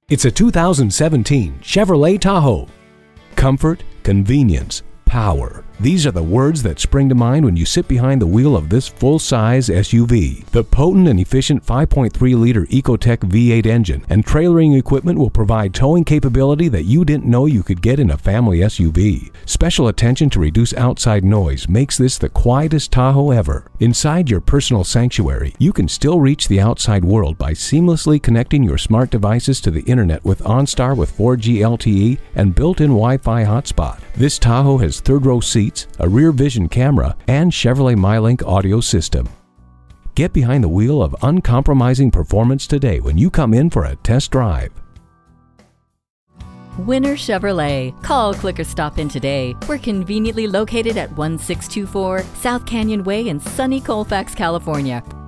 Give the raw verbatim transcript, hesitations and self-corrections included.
It's a two thousand seventeen Chevrolet Tahoe. Comfort, convenience, power. These are the words that spring to mind when you sit behind the wheel of this full-size S U V. The potent and efficient five point three liter Ecotec V eight engine and trailering equipment will provide towing capability that you didn't know you could get in a family S U V. Special attention to reduce outside noise makes this the quietest Tahoe ever. Inside your personal sanctuary, you can still reach the outside world by seamlessly connecting your smart devices to the internet with OnStar with four G L T E and built-in Wi-Fi hotspot. This Tahoe has third-row seats, a rear vision camera, and Chevrolet MyLink audio system. Get behind the wheel of uncompromising performance today when you come in for a test drive. Winner Chevrolet. Call, click, or stop in today. We're conveniently located at one six two four South Canyon Way in sunny Colfax, California.